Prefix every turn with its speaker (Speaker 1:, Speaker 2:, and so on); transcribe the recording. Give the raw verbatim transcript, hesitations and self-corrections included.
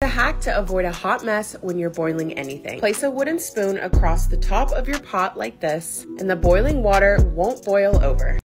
Speaker 1: A hack to avoid a hot mess when you're boiling anything. Place a wooden spoon across the top of your pot like this, and the boiling water won't boil over.